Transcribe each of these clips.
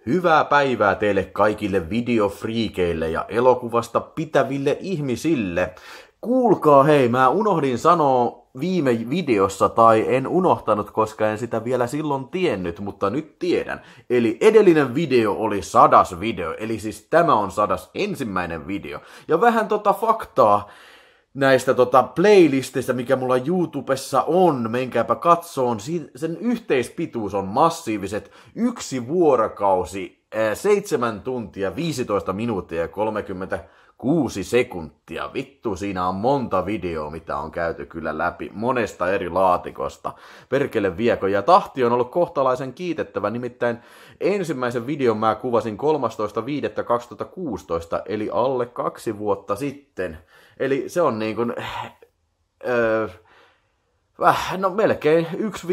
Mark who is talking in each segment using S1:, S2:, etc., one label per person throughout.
S1: Hyvää päivää teille kaikille videofriikeille ja elokuvasta pitäville ihmisille. Kuulkaa hei, mä unohdin sanoa viime videossa, tai en unohtanut, koska en sitä vielä silloin tiennyt, mutta nyt tiedän. Eli edellinen video oli 100. video, eli siis tämä on 101. video. Ja vähän faktaa näistä playlistista, mikä mulla YouTubessa on, menkääpä katsoon. Sen yhteispituus on massiiviset 1 vuorokausi, 7 tuntia, 15 minuuttia ja 36 sekuntia. Vittu, siinä on monta videoa, mitä on käyty kyllä läpi monesta eri laatikosta. Perkele viekö, ja tahti on ollut kohtalaisen kiitettävä, nimittäin ensimmäisen videon mä kuvasin 13.5.2016, eli alle 2 vuotta sitten. Eli se on niin kuin, no melkein yksi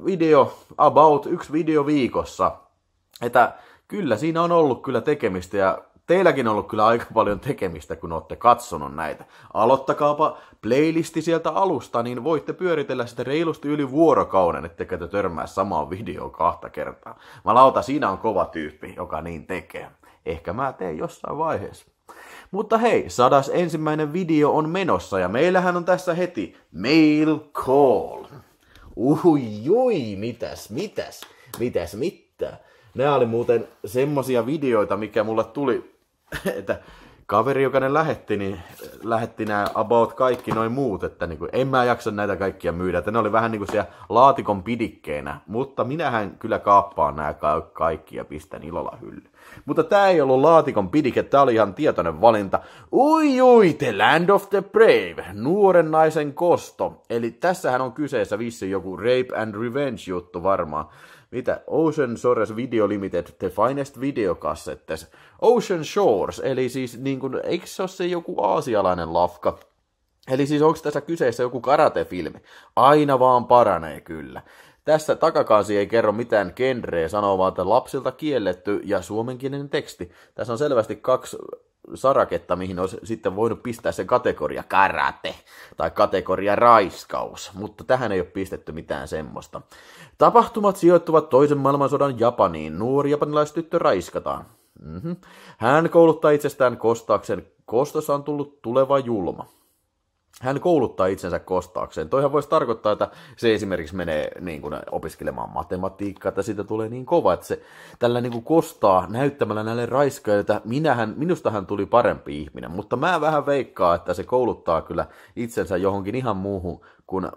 S1: video viikossa. Että kyllä siinä on ollut kyllä tekemistä ja teilläkin on ollut kyllä aika paljon tekemistä, kun olette katsonut näitä. Aloittakaapa playlisti sieltä alusta, niin voitte pyöritellä sitä reilusti yli vuorokauden, ettekä te törmää samaan videoon 2 kertaa. Malauta, siinä on kova tyyppi, joka niin tekee. Ehkä mä teen jossain vaiheessa. Mutta hei, 101. video on menossa ja meillähän on tässä heti Mail Call. Mitäs. Nämä oli muuten semmosia videoita, mikä mulle tuli, että kaveri, joka ne lähetti nämä about kaikki noin muut, että niinku, en mä jaksa näitä kaikkia myydä, että ne oli vähän niinku siellä laatikon pidikkeenä, mutta minähän kyllä kaappaan nämä kaikki ja pistän ilolla hyllyyn. Mutta tää ei ollut laatikon pidike, tää oli ihan tietoinen valinta. The Land of the Brave, nuoren naisen kosto. Eli tässähän on kyseessä vissiin joku Rape and Revenge juttu varmaan. Mitä? Ocean Shores Video Limited, The Finest Video Cassettes. Ocean Shores, eli siis niin kuin, eikö se ole se joku aasialainen lafka? Eli siis onko tässä kyseessä joku karate-filmi? Aina vaan paranee kyllä. Tässä takakansi ei kerro mitään genreä, sanoo vaan, että lapsilta kielletty ja suomenkielinen teksti. Tässä on selvästi 2 saraketta, mihin olisi sitten voinut pistää se kategoria karate tai kategoria raiskaus, mutta tähän ei ole pistetty mitään semmoista. Tapahtumat sijoittuvat toisen maailmansodan Japaniin. Nuori japanilaistyttö raiskataan. Hän kouluttaa itsestään kostaakseen. Kostossa on tullut tuleva julma. Hän kouluttaa itsensä kostaakseen. Toihan voisi tarkoittaa, että se esimerkiksi menee niin kuin opiskelemaan matematiikkaa, että siitä tulee niin kova, että se tällä niin kuin kostaa näyttämällä näille raiskaille, että minusta hän tuli parempi ihminen. Mutta mä vähän veikkaa, että se kouluttaa kyllä itsensä johonkin ihan muuhun kuin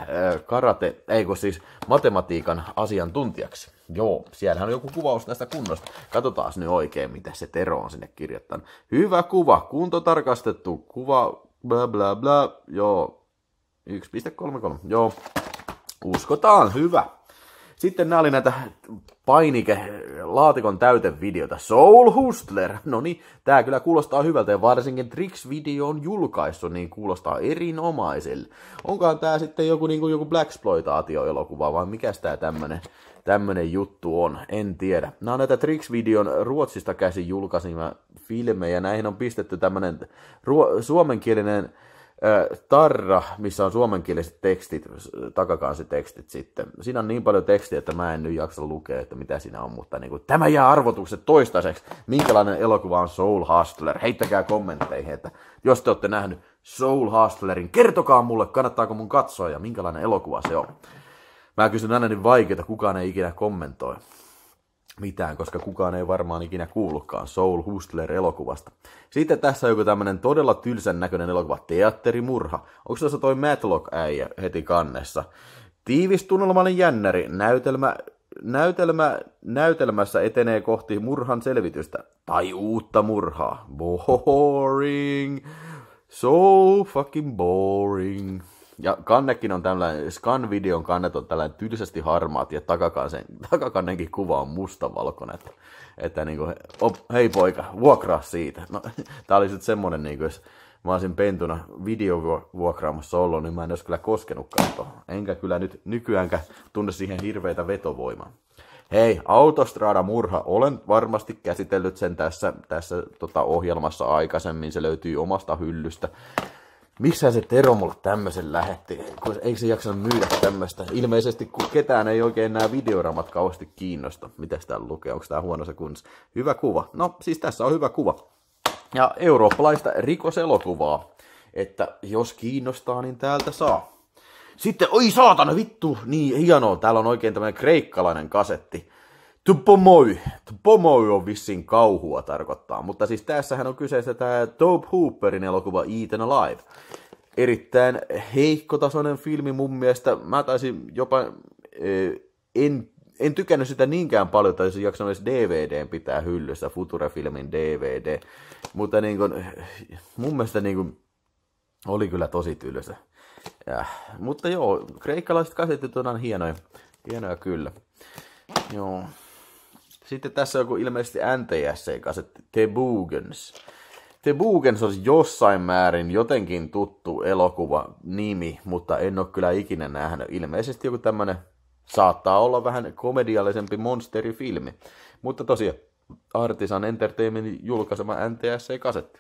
S1: siis matematiikan asiantuntijaksi. Joo, siellähän on joku kuvaus tästä kunnosta. Katsotaan nyt oikein, mitä se Tero on sinne kirjoittanut. Hyvä kuva, kuntotarkastettu kuva, bla bla bla, joo, 1.33, joo, uskotaan, hyvä. Sitten nämä oli näitä laatikon täytevideota. Soul Hustler, no niin, tää kyllä kuulostaa hyvältä ja varsinkin Trix-video on julkaissut, niin kuulostaa erinomaiselle. Onkohan tää sitten joku blaxploitaatio-elokuva vai mikäs tää tämmönen juttu on, en tiedä. Nämä on näitä Trix-videon Ruotsista käsin julkaisima filmejä, näihin on pistetty tämmönen suomenkielinen tarra, missä on suomenkieliset tekstit, takakansi-tekstit sitten. Siinä on niin paljon tekstiä, että mä en nyt jaksa lukea, että mitä siinä on, mutta niin kuin, tämä jää arvotukset toistaiseksi. Minkälainen elokuva on Soul Hustler? Heittäkää kommentteihin, että jos te olette nähnyt Soul Hustlerin, kertokaa mulle, kannattaako mun katsoa ja minkälainen elokuva se on. Mä kysyn aina niin vaikeita, kukaan ei ikinä kommentoi mitään, koska kukaan ei varmaan ikinä kuullutkaan Soul Hustler-elokuvasta. Sitten tässä on joku tämmönen todella tylsän näköinen elokuva, Teatterimurha. Onko tässä toi Matlock-äijä heti kannessa? Tiivis tunnelmainen jännäri, näytelmässä etenee kohti murhan selvitystä. Tai uutta murhaa. Boring. So fucking boring. Ja kannekin on tällainen, Scan-videon kannet on tällainen tylsästi harmaat ja takakannenkin kuva on mustavalkoinen. Että niinku, hei poika, vuokraa siitä. No, tää oli sitten semmonen, niinku, jos mä olisin pentuna videovuokraamassa ollut, niin mä en olisi kyllä koskenutkaan tohon. Enkä kyllä nyt nykyäänkään tunne siihen hirveitä vetovoimaa. Hei, Autostrada-murha, olen varmasti käsitellyt sen tässä ohjelmassa aikaisemmin, se löytyy omasta hyllystä. Missä se Tero mulle tämmösen lähetti? Kun eikö se jaksanut myydä tämmöstä? Ilmeisesti kun ketään ei oikein nämä videoramat kauheasti kiinnosta. Mitäs täällä lukee? Onko tää huonossa kunnossa? Hyvä kuva. No siis tässä on hyvä kuva. Ja eurooppalaista rikoselokuvaa. Että jos kiinnostaa, niin täältä saa. Sitten, oi saatana vittu, niin hienoa. Täällä on oikein tämmönen kreikkalainen kasetti. Tupomoi. Tupomoi on vissiin kauhua tarkoittaa. Mutta siis tässähän on kyseessä tää Tobe Hooperin elokuva Eaten Alive. Erittäin heikkotasoinen filmi mun mielestä. Mä taisin jopa, en tykännyt sitä niinkään paljon, tai se jaksanut edes DVDn pitää hyllyssä, Future-filmin DVD. Mutta niin kun, mun mielestä niin kun, oli kyllä tosi tylsä. Mutta joo, kreikkalaiset kasetit on hienoja. Hienoja kyllä. Joo. Sitten tässä on joku ilmeisesti NTSC-kasetti, The Boogens. The Boogens on jossain määrin jotenkin tuttu elokuva-nimi, mutta en ole kyllä ikinä nähnyt. Ilmeisesti joku tämmönen saattaa olla vähän komediallisempi monsterifilmi. Mutta tosiaan Artisan Entertainmentin julkaisema NTSC-kasetti.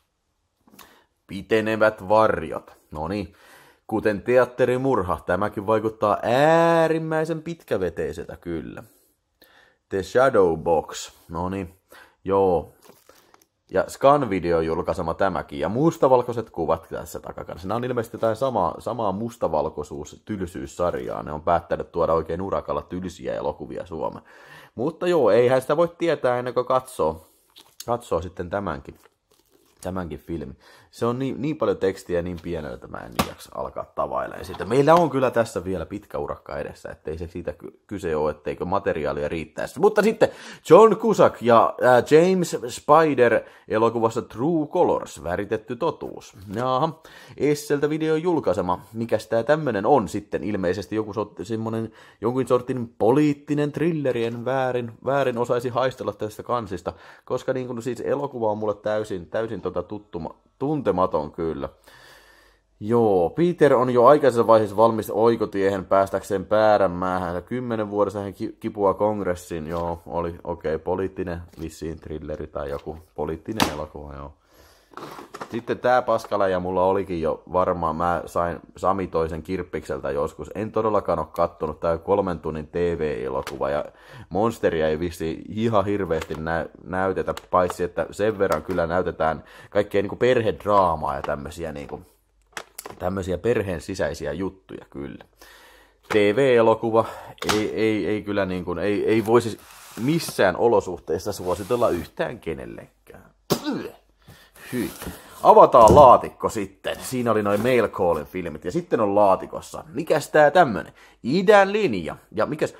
S1: Pitenevät varjot. Noniin. Kuten teatterimurha, tämäkin vaikuttaa äärimmäisen pitkäveteiseltä kyllä. The Shadow Box, no niin, joo. Ja Scan-video julkaisema tämäkin, ja mustavalkoiset kuvat tässä takakanssa. Nämä on ilmeisesti jotain samaa mustavalkoisuus-tylsyyssarjaa. Ne on päättänyt tuoda oikein urakalla tylsiä elokuvia Suomeen. Mutta joo, eihän sitä voi tietää ennen kuin katsoo sitten tämänkin filmi. Se on niin paljon tekstiä niin pienellä, että mä en jaksa alkaa tavailemaan sitä. Meillä on kyllä tässä vielä pitkä urakka edessä, ettei se siitä kyse ole, etteikö materiaalia riittäisi. Mutta sitten John Cusack ja James Spader elokuvassa True Colors, väritetty totuus. Jaha, Esseltä videon julkaisema. Mikäs tää tämmönen on sitten? Ilmeisesti jonkin sortin poliittinen thrilleri, en väärin osaisi haistella tästä kansista, koska niin kun siis elokuva on mulle täysin tuntematon kyllä. Joo, Peter on jo aikaisessa vaiheessa valmis oikotiehen päästäkseen Päärämäähän. 10 vuodessa hän kipua kongressiin. Joo, oli okei, poliittinen vissiin thrilleri tai joku poliittinen elokuva, joo. Sitten tää paskaläjä mulla olikin jo varmaan, mä sain Sami toisen Kirppikseltä joskus. En todellakaan ole kattonut, tää 3 tunnin TV-elokuva ja monsteria ei vissiin ihan hirveästi näytetä, paitsi että sen verran kyllä näytetään kaikkea niinku perhedraamaa ja tämmösiä perheen sisäisiä juttuja kyllä. TV-elokuva ei kyllä niinku, ei voisi missään olosuhteissa suositella yhtään kenellekään. Hyi. Avataan laatikko sitten. Siinä oli noin Mail Callin filmit. Ja sitten on laatikossa. Mikäs tää tämmönen? Idän linja. Ja mikäs?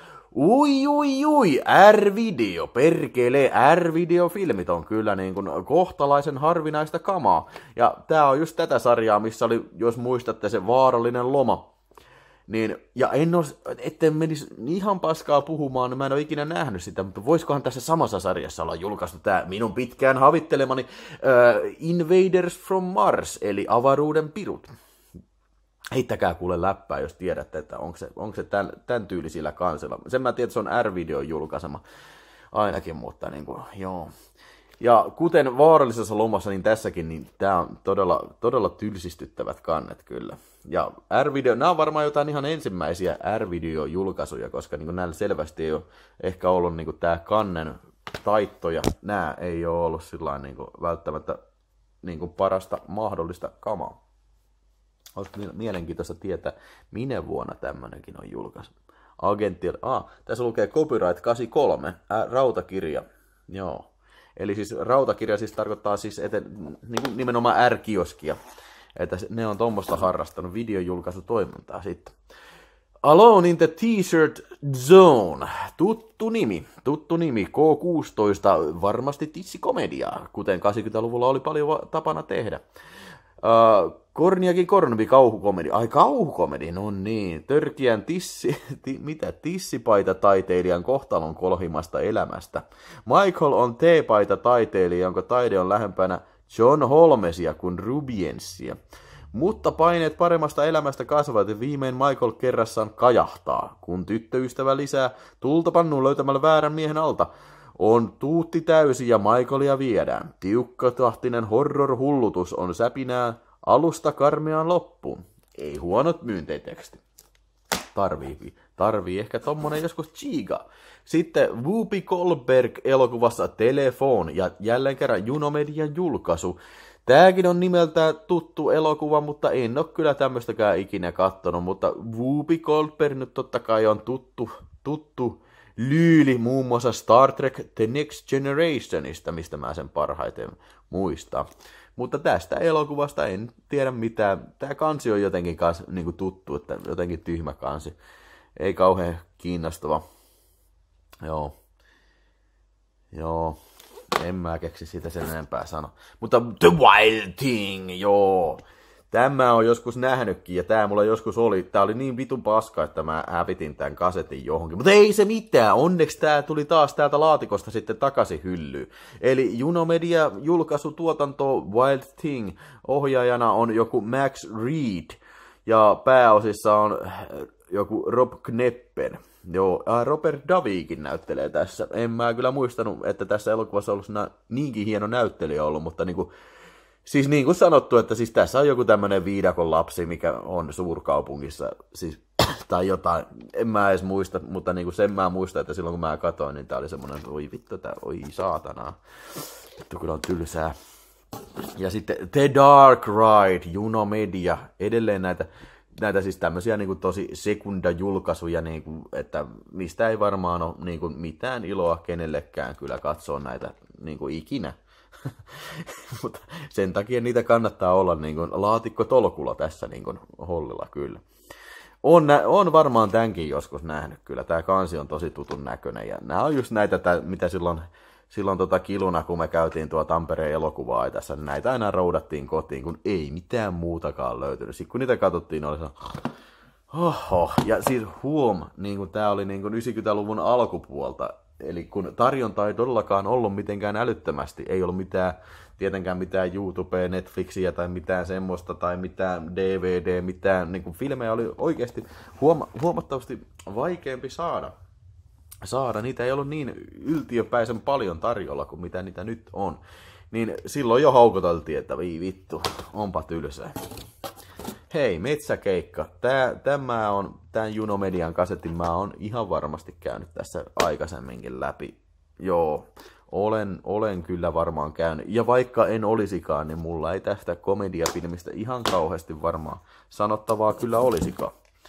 S1: Ui. R-video. Perkele. R-video-filmit on kyllä niin kuin kohtalaisen harvinaista kamaa. Ja tää on just tätä sarjaa, missä oli, jos muistatte, se vaarallinen loma. Niin, ja etten menisi ihan paskaa puhumaan, niin mä en ole ikinä nähnyt sitä, mutta voisikohan tässä samassa sarjassa olla julkaistu tämä minun pitkään havittelemani Invaders from Mars, eli avaruuden pirut. Heittäkää kuule läppää, jos tiedätte, että onko se tämän tyylisillä kansilla. Sen mä tiedän, että se on R-videon julkaisema ainakin, mutta niin kuin, joo. Ja kuten vaarallisessa lomassa, niin tässäkin, niin tää on todella tylsistyttävät kannet kyllä. Ja R-video, nämä on varmaan jotain ihan ensimmäisiä R-video-julkaisuja, koska niin näillä selvästi ei ole ehkä ollut niin tää kannen taitto, ja nämä ei ole ollut sillain, niin välttämättä niin parasta mahdollista kamaa. Olisi mielenkiintoista tietää, minä vuonna tämmönenkin on julkaisu. Tässä lukee Copyright 83, rautakirja, joo. Eli siis rautakirja siis tarkoittaa siis niin nimenomaan R-kioskia. Että ne on tuommoista harrastanut videojulkaisutoimintaa sitten. Alone in the T-shirt Zone. Tuttu nimi. K16, varmasti tissikomediaa, kuten 80-luvulla oli paljon tapana tehdä. Korniakin Kornby, kauhukomedi. Ai kauhukomedi, no niin. Törkeän tissipaita-taiteilijan kohtalon kolhimasta elämästä. Michael on teepaita-taiteilija, jonka taide on lähempänä John Holmesia kuin Rubiensia. Mutta paineet paremmasta elämästä kasvavat ja viimein Michael kerrassaan kajahtaa, kun tyttöystävä lisää tulta pannuun löytämällä väärän miehen alta. On tuutti täysi ja Michaelia viedään. Tiukkatahtinen horror-hullutus on säpinää Alusta karmeaan loppuun. Ei huonot myyntiteksti. Tarvii ehkä tommonen joskus Chiga. Sitten Whoopi Goldberg elokuvassa Telefon ja jälleen kerran Juno Median julkaisu. Tääkin on nimeltään tuttu elokuva, mutta en oo kyllä tämmöstäkään ikinä kattonut, mutta Whoopi Goldberg nyt totta kai on tuttu lyyli muun muassa Star Trek The Next Generationista, mistä mä sen parhaiten muistan. Mutta tästä elokuvasta en tiedä mitään. Tää kansi on jotenkin niinku tuttu, että jotenkin tyhmä kansi. Ei kauhean kiinnostava. Joo. En mä keksi siitä sen enempää sanoa. Mutta The Wild Thing, joo. Tämä on joskus nähnytkin ja tää mulla joskus oli. Tää oli niin vitun paska, että mä hävitin tän kasetin johonkin. Mutta ei se mitään. Onneksi tää tuli taas täältä laatikosta sitten takaisin hyllyyn. Eli Juno Media julkaisu tuotanto Wild Thing. Ohjaajana on joku Max Reed. Ja pääosissa on joku Rob Knepper. Joo, Robert Davikin näyttelee tässä. En mä kyllä muistanut, että tässä elokuvassa on ollut niinkin hieno näyttelijä ollut, mutta siis niin kuin sanottu, että siis tässä on joku tämmönen viidakon lapsi, mikä on suurkaupungissa, siis, tai jotain, en mä edes muista, mutta niin kuin sen mä muistan, että silloin kun mä katsoin, niin tää oli semmonen, oi vittu, oi saatanaa, vittu kyllä on tylsää. Ja sitten The Dark Ride, Juno Media, edelleen näitä siis tämmöisiä niin kuin tosi sekundajulkaisuja, niin kuin, että mistä ei varmaan ole niin kuin mitään iloa kenellekään kyllä katsoa näitä niin kuin ikinä. Mutta sen takia niitä kannattaa olla niin kuin laatikkotolkulla tässä niin kuin hollilla kyllä. On varmaan tämänkin joskus nähnyt kyllä. Tämä kansi on tosi tutun näköinen ja nämä on just näitä, mitä silloin kiluna, kun me käytiin tuo Tampereen elokuvaa tässä, niin näitä aina roudattiin kotiin, kun ei mitään muutakaan löytynyt. Sitten kun niitä katsottiin, oli se, ja siis niin tämä oli niin 90-luvun alkupuolta, eli kun tarjonta ei todellakaan ollut mitenkään älyttömästi, ei ollut tietenkään mitään YouTubea, Netflixiä tai mitään semmoista, tai mitään DVD, mitään niin filmejä oli oikeasti huomattavasti vaikeampi saada. Niitä ei ollut niin yltiöpäisen paljon tarjolla kuin mitä niitä nyt on. Niin silloin jo haukoteltiin, että vittu, onpa tylsää. Hei, metsäkeikka. Tämän Juno Median kasetin mä oon ihan varmasti käynyt tässä aikaisemminkin läpi. Joo, olen kyllä varmaan käynyt. Ja vaikka en olisikaan, niin mulla ei tästä komediafilmistä ihan kauheasti varmaan sanottavaa kyllä olisikaan.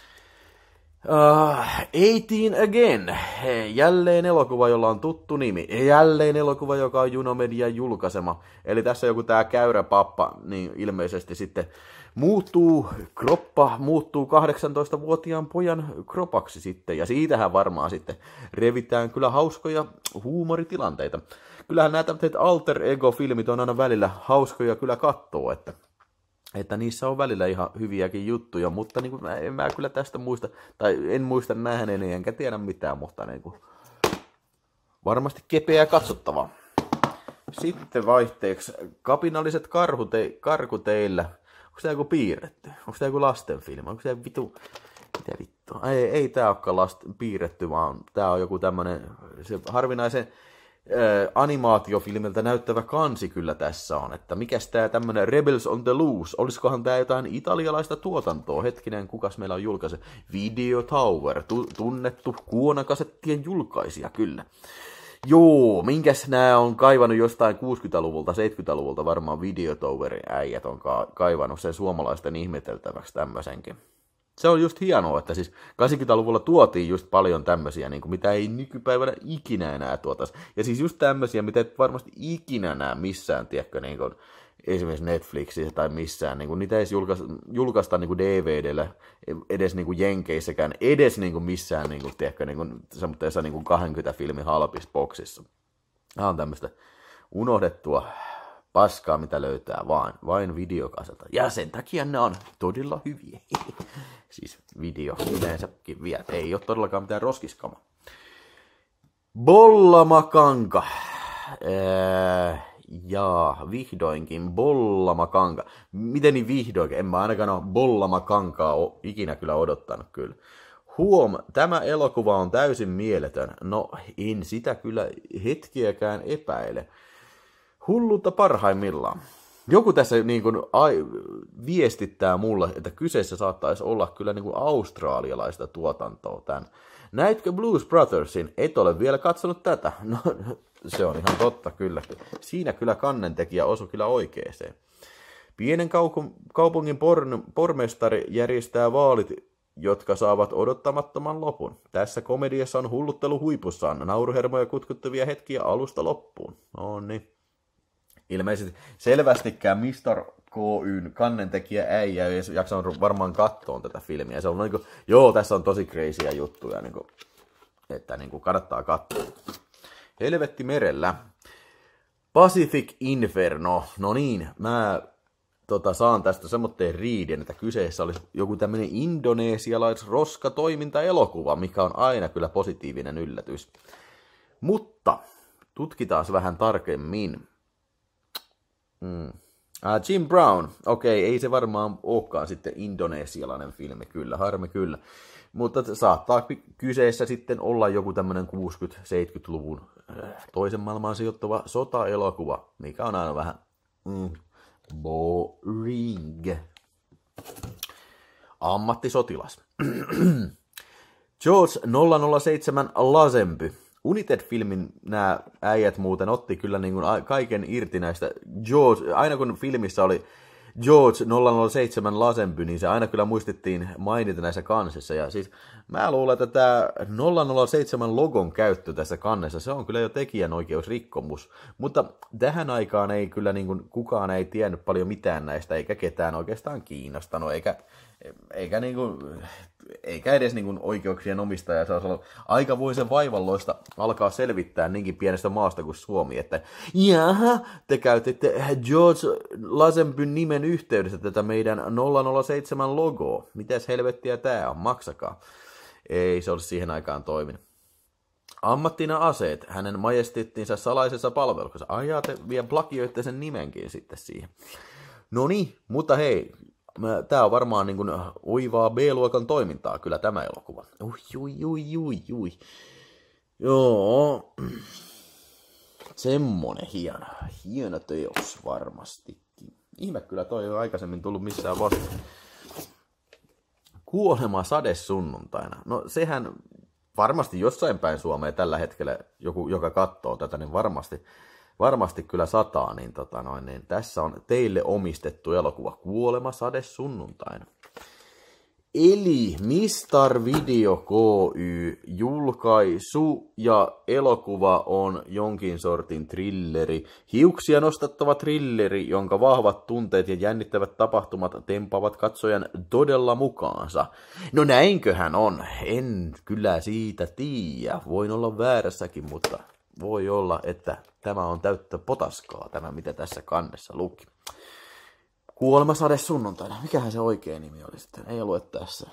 S1: 18 Again. Jälleen elokuva, jolla on tuttu nimi. Jälleen elokuva, joka on Juno Median julkaisema. Eli tässä joku tää käyrä pappa, niin ilmeisesti sitten kroppa muuttuu 18-vuotiaan pojan kropaksi sitten. Ja siitähän varmaan sitten revitään kyllä hauskoja huumoritilanteita. Kyllähän nämä tämmöiset alter ego-filmit on aina välillä hauskoja kyllä kattoo, että niissä on välillä ihan hyviäkin juttuja, mutta niin kuin, en mä kyllä tästä muista, tai en muista nähneeni, enkä tiedä mitään, mutta niin kuin, varmasti kepeää katsottavaa. Sitten vaihteeksi, kapinalliset karku teillä. Onko tämä joku piirretty? Onko tämä joku lastenfilmi? Onko tämä mitä vittua? Ei tämä olekaan piirretty, vaan tämä on joku tämmönen harvinaisen animaatiofilmiltä näyttävä kansi kyllä tässä on, että mikäs tää tämmönen Rebels on the Loose, olisikohan tää jotain italialaista tuotantoa, hetkinen, kukas meillä on julkaise, Video Tower, tunnettu kuonakasettien julkaisija kyllä. Joo, minkäs nää on kaivannut jostain 60-luvulta, 70-luvulta varmaan Video Towerin äijät on kaivannut sen suomalaisten ihmeteltäväksi tämmösenkin. Se on just hienoa, että siis 80-luvulla tuotiin just paljon tämmöisiä, niin kuin mitä ei nykypäivänä ikinä enää tuotaisi. Ja siis just tämmöisiä, mitä et varmasti ikinä näe missään, tiedätkö, niin kuin esimerkiksi Netflixissä tai missään. Niin kuin niitä ei julkaista niin kuin DVDllä, edes niin kuin Jenkeissäkään, edes niin kuin missään, niin kuin, tiedätkö, niin kuin semmoisessa niin kuin 20 filmin halpisboksissa. Nämä on tämmöistä unohdettua paskaa, mitä löytää vain videokaselta. Ja sen takia ne on todella hyviä. Siis video yleensäkin vielä. Ei ole todellakaan mitään roskiskama. Bollamakanka. Jaa, vihdoinkin Bollamakanka. Miten niin vihdoinkin? En mä ainakaan ole Bollamakankaa ikinä kyllä odottanut kyllä. Tämä elokuva on täysin mieletön. No, en sitä kyllä hetkiäkään epäile. Hullutta parhaimmillaan. Joku tässä niin kuin, viestittää mulle, että kyseessä saattaisi olla kyllä niin kuin australialaista tuotantoa tämän. Näitkö Blues Brothersin? Et ole vielä katsonut tätä. No, se on ihan totta kyllä. Siinä kyllä kannentekijä osui kyllä oikeeseen. Pienen kaupungin pormestari järjestää vaalit, jotka saavat odottamattoman lopun. Tässä komediassa on hulluttelu huipussaan, nauruhermoja kutkuttavia hetkiä alusta loppuun. No niin. Ilmeisesti selvästikään Mr. KY:n kannentekijä äijä ei jaksanut varmaan katsoa tätä filmiä. Se on niin kuin, joo, tässä on tosi crazyä juttuja, niin kuin, että niin kuin kannattaa katsoa. Helvetti merellä. Pacific Inferno. No niin, mä saan tästä semmoitteen riiden, että kyseessä olisi joku tämmöinen indonesialais-roska-toiminta-elokuva, mikä on aina kyllä positiivinen yllätys. Mutta tutkitaan vähän tarkemmin. Jim Brown. Okei, ei se varmaan olekaan sitten indonesialainen filmi, kyllä, harmi kyllä. Mutta saattaa kyseessä sitten olla joku tämmöinen 60-70-luvun toisen maailmaan sijoittuva sota-elokuva, mikä on aina vähän boring. Ammattisotilas. George 007 Lazenby. United-filmin nämä äijät muuten otti kyllä niin kuin kaiken irti näistä George, aina kun filmissä oli George 007 Lazenby, niin se aina kyllä muistettiin mainita näissä kansissa. Ja siis mä luulen, että tämä 007 logon käyttö tässä kannessa, se on kyllä jo tekijänoikeusrikkomus. Mutta tähän aikaan ei kyllä niin kuin, kukaan ei tiennyt paljon mitään näistä, eikä ketään oikeastaan kiinnostanut, eikä edes niin kuin oikeuksien omistaja. Se olisi ollut aikamoisen vaivalloista alkaa selvittää niinkin pienestä maasta kuin Suomi, että jaha, te käytitte George Lazenbyn nimen yhteydessä tätä meidän 007 logoa. Mitäs helvettiä tää on? Maksakaa. Ei se olisi siihen aikaan toiminut. Ammattina aseet, hänen majesteettinsa salaisessa palveluksessa. Ajaa, te vielä plagioitte sen nimenkin sitten siihen. No niin, mutta hei, tää on varmaan niin kuin oivaa B-luokan toimintaa kyllä tämä elokuva. Ui. Joo, semmonen hieno teos varmastikin. Ihme kyllä toi ei ole aikaisemmin tullut missään vastaan. Kuolema sadesunnuntaina. No sehän varmasti jossain päin Suomea tällä hetkellä joku, joka katsoo tätä, niin varmasti kyllä sataa, niin, niin tässä on teille omistettu elokuva Kuolema sadesunnuntaina. Eli Mistar Video Ky julkaisu ja elokuva on jonkin sortin thrilleri. Hiuksia nostattava thrilleri, jonka vahvat tunteet ja jännittävät tapahtumat tempavat katsojan todella mukaansa. No näinköhän on, en kyllä siitä tiedä. Voin olla väärässäkin, mutta voi olla, että tämä on täyttä potaskaa, tämä mitä tässä kannessa luki. Kuolema sadesunnuntaina. Mikähän se oikea nimi oli sitten? Ei lue tässä.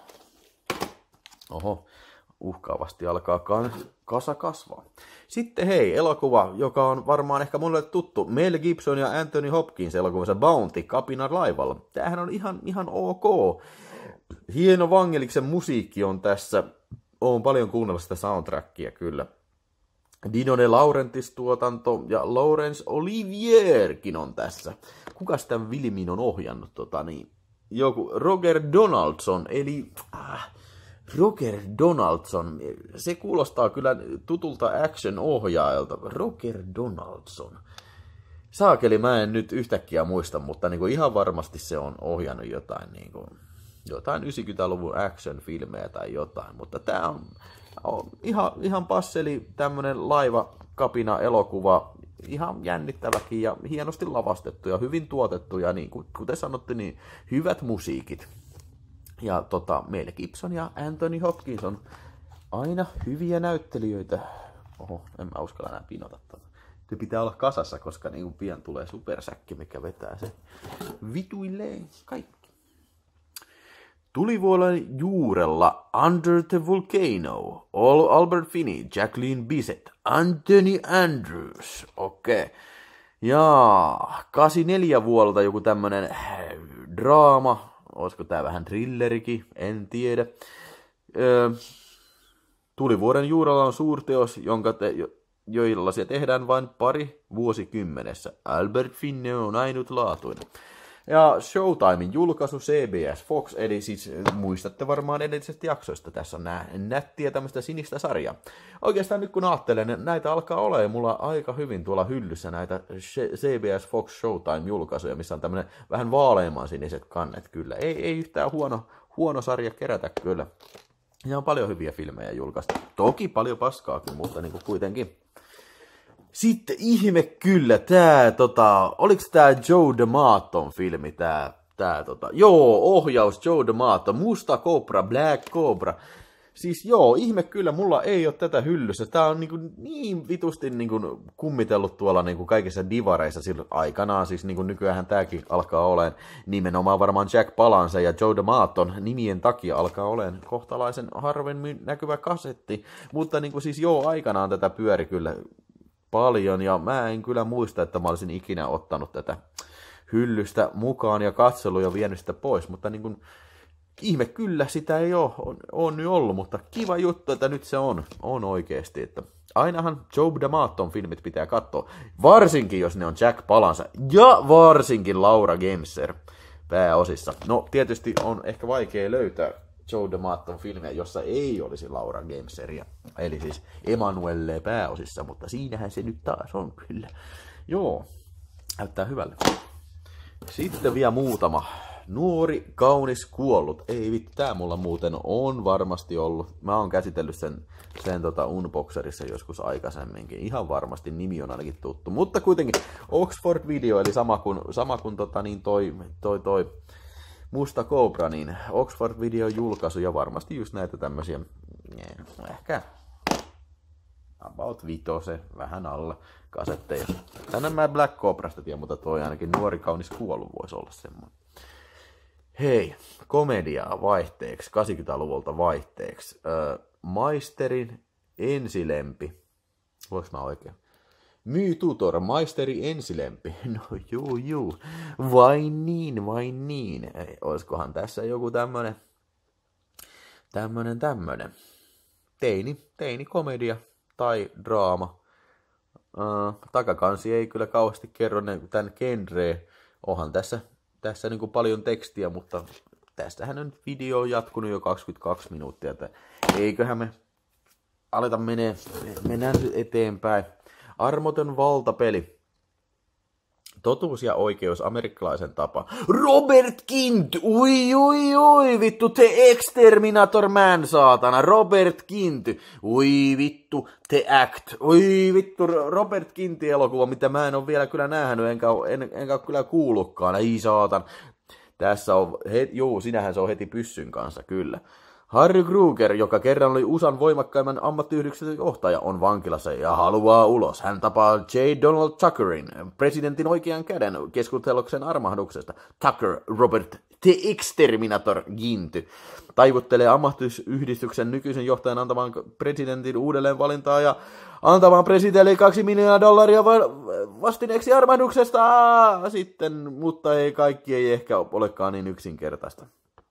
S1: Oho, uhkaavasti alkaa kasa kasvaa. Sitten hei, elokuva, joka on varmaan ehkä monelle tuttu. Mel Gibson ja Anthony Hopkins elokuvassa Bounty, kapina laivalla. Tämähän on ihan ok. Hieno Vangeliksen musiikki on tässä. Oon paljon kuunnellut sitä soundtrackia kyllä. Dino De Laurentiis-tuotanto ja Laurence Olivierkin on tässä. Kukas tämän filmin on ohjannut? Joku Roger Donaldson, eli Roger Donaldson. Se kuulostaa kyllä tutulta action-ohjaajalta. Roger Donaldson. Saakeli, mä en nyt yhtäkkiä muista, mutta niin kuin ihan varmasti se on ohjannut jotain, niin kuin, jotain 90-luvun action-filmejä tai jotain, mutta tää on ihan passeli tämmönen laivakapina-elokuva, ihan jännittäväkin ja hienosti lavastettu ja hyvin tuotettu ja niin kuten sanottu, niin hyvät musiikit. Ja Mel Gibson ja Anthony Hopkins on aina hyviä näyttelijöitä. Oho, en mä uskalla enää pinota tuota. Se pitää olla kasassa, koska niin pian tulee supersäkki, mikä vetää se vituilleen kaikki. Tulivuolen juurella Under the Volcano, Albert Finney, Jacqueline Bisset, Anthony Andrews, okei. Ja 84 vuodelta joku tämmönen draama, olisiko tää vähän thrillerikin, en tiedä. Tulivuoren juurella on suurteos, jonka joillaisia tehdään vain pari vuosikymmenessä. Albert Finney on ainutlaatuinen. Ja Showtimein julkaisu CBS Fox, eli siis muistatte varmaan edellisestä jaksoista, tässä on nättiä tämmöistä sinistä sarjaa. Oikeastaan nyt kun ajattelen, näitä alkaa olla mulla aika hyvin tuolla hyllyssä näitä CBS Fox Showtime julkaisuja, missä on tämmöinen vähän vaaleimman siniset kannet kyllä. Ei yhtään huono sarja kerätä kyllä. Ja on paljon hyviä filmejä julkaista. Toki paljon paskaakin, mutta niin kuin kuitenkin. Sitten ihme kyllä, oliks tää Joe D'Amaton filmi, joo, ohjaus Joe D'Amato, Musta Cobra, Black Cobra. Siis joo, ihme kyllä, mulla ei ole tätä hyllyssä. Tää on niin vitusti kummitellut tuolla kaikissa divareissa silloin aikanaan. Siis nykyään tääkin alkaa olemaan nimenomaan varmaan Jack Palance ja Joe D'Amaton nimien takia alkaa olemaan kohtalaisen harvemmin näkyvä kasetti. Mutta siis joo, aikanaan tätä pyöri kyllä paljon, ja mä en kyllä muista, että mä olisin ikinä ottanut tätä hyllystä mukaan ja katsellut ja vienyt sitä pois, mutta ihme kyllä, sitä ei ole nyt ollut, mutta kiva juttu, että nyt se on oikeasti, että ainahan Joe D'Amaton filmit pitää katsoa, varsinkin jos ne on Jack Palance ja varsinkin Laura Gemser pääosissa. No tietysti on ehkä vaikea löytää Joe D'Amaton filmiä, jossa ei olisi Laura Gemseria, eli siis Emanuelle pääosissa, mutta siinähän se nyt taas on kyllä. Joo, näyttää hyvälle. Sitten vielä muutama. Nuori, kaunis, kuollut. Ei vittu, tää mulla muuten on varmasti ollut. Mä oon käsitellyt sen Unboxerissa joskus aikaisemminkin. Ihan varmasti nimi on ainakin tuttu. Mutta kuitenkin Oxford Video, eli sama kuin toi Musta Cobra, niin Oxford Video julkaisu ja varmasti just näitä tämmösiä, ehkä about 5, vähän alle kasetteja. Tänään mä Black Cobrasta tiedän, mutta toi ainakin Nuori, kaunis, kuollut voisi olla semmoinen. Hei, komediaa vaihteeksi, 80-luvulta vaihteeksi. Maisterin ensilempi. Voinko mä oikein? Myy Tutor, maisteri ensilempi. No juu. Vain niin. Olisikohan tässä joku tämmönen. Teini komedia tai draama. Takakansi ei kyllä kauheasti kerro tämän genreä. Onhan tässä niin kuin paljon tekstiä, mutta tästähän on video jatkunut jo 22 minuuttia. Että eiköhän me aleta mennään eteenpäin. Armoton valtapeli. Totuus ja oikeus amerikkalaisen tapa. Robert Kint! Ui, vittu, The Exterminator Man, saatana. Robert Kint. Ui, vittu, The Act. Ui, vittu, Robert Kintin elokuva, mitä mä en ole vielä kyllä nähnyt, enkä ole kyllä kuullutkaan. Ei, saatan. Tässä on, sinähän se on heti pyssyn kanssa, kyllä. Harry Kruger, joka kerran oli USAn voimakkaimman ammattiyhdistyksen johtaja, on vankilassa ja haluaa ulos. Hän tapaa J. Donald Tuckerin, presidentin oikean käden, keskusteluksen armahduksesta. Tucker, Robert The Exterminator Ginty, taivuttelee ammattiyhdistyksen nykyisen johtajan antamaan presidentin uudelleenvalintaa ja antamaan presidentille $2 miljoonaa vastineeksi armahduksesta. Sitten, mutta kaikki ei ehkä olekaan niin yksinkertaista.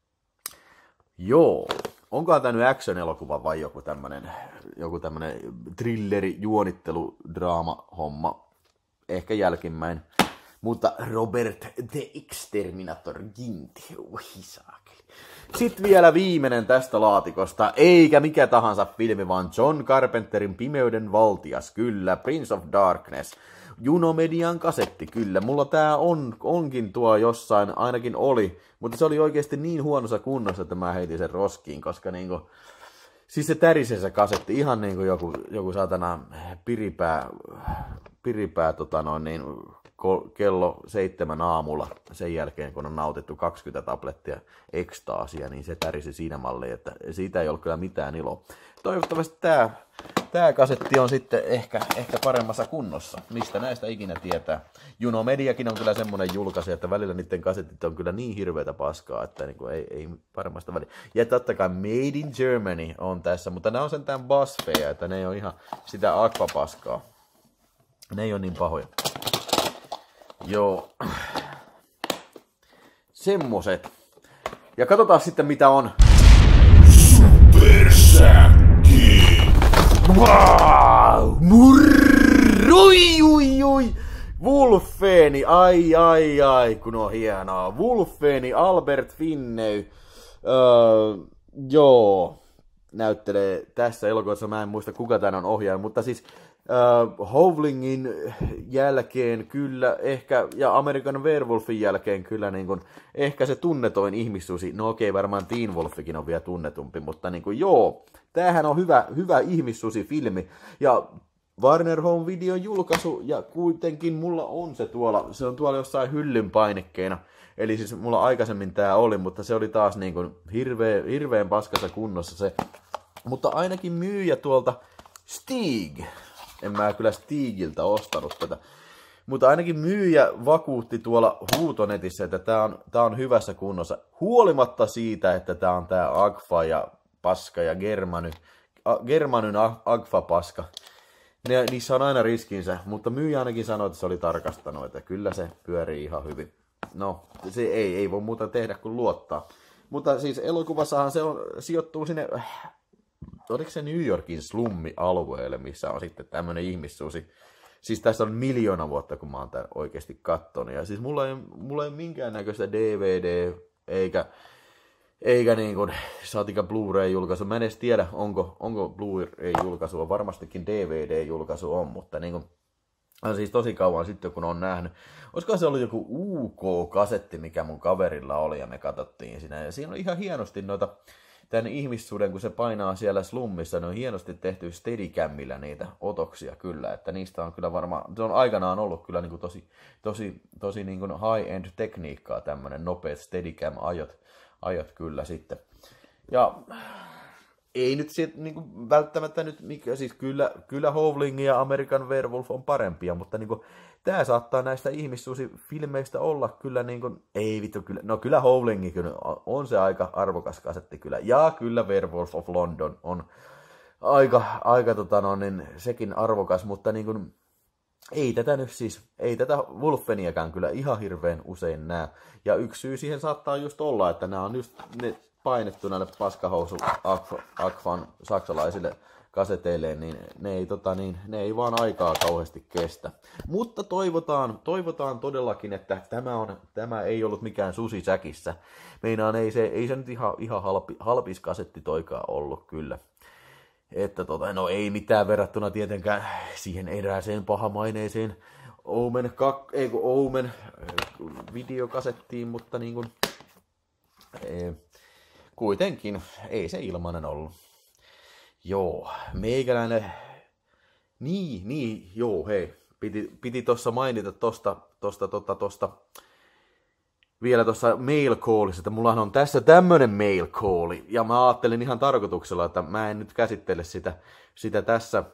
S1: Joo, onkohan tämä nyt action-elokuva vai joku tämmönen thrilleri, juonittelu, draama, homma, ehkä jälkimmäin. Mutta Robert The Exterminator Ginty, saakeli. Sitten vielä viimeinen tästä laatikosta, eikä mikä tahansa filmi, vaan John Carpenterin Pimeyden valtias, kyllä, Prince of Darkness. Junomedian kasetti, kyllä. Mulla tää onkin tuo jossain, ainakin oli, mutta se oli oikeasti niin huonossa kunnossa, että mä heitin sen roskiin, koska siis se tärisee se kasetti, ihan niinku joku saatana piripää kello 7 aamulla sen jälkeen, kun on nautittu 20 tablettia ekstaasia, niin se tärisi siinä malliin, että siitä ei ollut kyllä mitään iloa. Toivottavasti tää kasetti on sitten ehkä paremmassa kunnossa. Mistä näistä ikinä tietää. Juno Mediakin on kyllä semmonen julkaisija, että välillä niiden kasetit on kyllä niin hirveätä paskaa, että niinku ei paremmasta väliä. Ja totta kai Made in Germany on tässä, mutta nämä on sentään basfeja, että ne ei ole ihan sitä aquapaskaa. Ne ei ole niin pahoja. Joo. Semmoset. Ja katsotaan sitten mitä on. Supersäkki! Ui. Wolfeni, ai, kun on hienoa. Wolfeni, Albert Finney. Joo, näyttelee tässä elokuvassa, mä en muista kuka tän on ohjaaja, mutta siis Howlingin jälkeen kyllä ehkä, ja American Werewolfin jälkeen kyllä niin kun, ehkä se tunnetoin ihmissusi, no okei, varmaan Teen Wolfikin on vielä tunnetumpi, mutta niin kun, joo, tämähän on hyvä ihmissusi-filmi, ja Warner Home Videon julkaisu, ja kuitenkin mulla on se on tuolla jossain hyllyn painekkeena. Eli siis mulla aikaisemmin tää oli, mutta se oli taas niin kuin hirveän paskassa kunnossa se. Mutta ainakin myyjä tuolta Stig, en mä kyllä Stigiltä ostanut tätä, mutta ainakin myyjä vakuutti tuolla huutonetissä, että tää on hyvässä kunnossa. Huolimatta siitä, että tää on tää Agfa ja paska ja Germanyn Agfa-paska. Niissä on aina riskinsä, mutta myyjä ainakin sanoi, että se oli tarkastanut, että kyllä se pyörii ihan hyvin. No, se ei voi muuta tehdä kuin luottaa. Mutta siis elokuvassahan se sijoittuu sinne, oliko se New Yorkin slummi-alueelle, missä on sitten tämmönen ihmissusi. Siis tässä on 1 000 000 vuotta, kun mä oon tämän oikeasti kattonut. Ja siis mulla ei minkäännäköistä DVD, eikä niin kuin saatika Blu-ray-julkaisu. Mä en edes tiedä, onko Blu-ray-julkaisua. Varmastikin DVD-julkaisu on, mutta niin kuin, siis tosi kauan sitten, kun on nähnyt. Olisiko se ollut joku UK-kasetti, mikä mun kaverilla oli, ja me katsottiin siinä. Ja siinä on ihan hienosti noita, tämän ihmissuden, kun se painaa siellä slummissa, ne on hienosti tehty Steadicamilla niitä otoksia kyllä. Että niistä on kyllä varmaan, se on aikanaan ollut kyllä niin kuin tosi niin kuin high-end tekniikkaa, tämmönen nopeat Steadicam-ajot kyllä sitten. Ja ei nyt niinku välttämättä nyt, siis kyllä Howling ja American Werewolf on parempia, mutta niinku, tää saattaa näistä ihmissusi-filmeistä olla kyllä niinku, ei vittu kyllä, no kyllä Howling kyllä on se aika arvokas kasetti kyllä, ja kyllä Werewolf of London on aika niin sekin arvokas, mutta niinku, ei tätä Wolfeniäkään kyllä ihan hirveän usein näe, ja yksi syy siihen saattaa just olla, että nämä on just ne painettu näille paskahousu Agfan saksalaisille kaseteille, niin ne ei vaan aikaa kauheasti kestä. Mutta toivotaan todellakin, että tämä ei ollut mikään susi säkissä. Meinaan ei se nyt ihan halpis kasetti toikaan ollut kyllä. Että no ei mitään verrattuna tietenkään siihen erääseen pahamaineeseen Omen videokasettiin, mutta niin kuin kuitenkin ei se ilmanen ollut. Joo, meikäläinen. Joo, hei. Piti tossa mainita tosta vielä tuossa mail callissa, että mullahan on tässä tämmönen mail calli, ja mä ajattelin ihan tarkoituksella, että mä en nyt käsittele sitä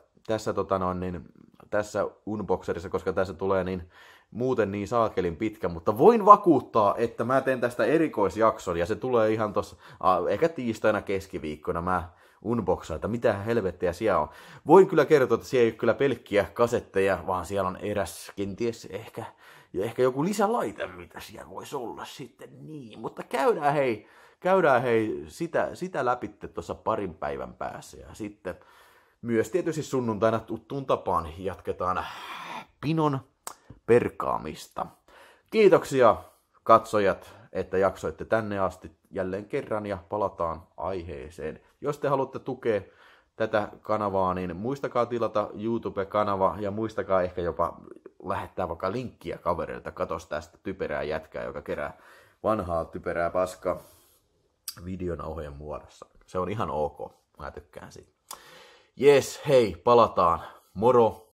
S1: tässä unboxerissa, koska tässä tulee muuten niin saakelin pitkä, mutta voin vakuuttaa, että mä teen tästä erikoisjakson, ja se tulee ihan tossa, ehkä tiistaina keskiviikkona mä unboxaan, että mitä helvettiä siellä on. Voin kyllä kertoa, että siellä ei ole kyllä pelkkiä kasetteja, vaan siellä on eräs kenties ehkä joku lisälaite, mitä siellä voisi olla sitten niin. Mutta käydään hei sitä läpitte tuossa parin päivän päässä. Ja sitten myös tietysti sunnuntaina tuttuun tapaan jatketaan pinon perkaamista. Kiitoksia katsojat, että jaksoitte tänne asti jälleen kerran ja palataan aiheeseen. Jos te haluatte tukea tätä kanavaa, niin muistakaa tilata YouTube-kanava ja muistakaa ehkä jopa lähettää vaikka linkkiä kavereilta. Katos tästä typerää jätkää, joka kerää vanhaa typerää paskaa videonauhojen muodossa. Se on ihan ok. Mä tykkään siitä. Jes, hei, palataan. Moro!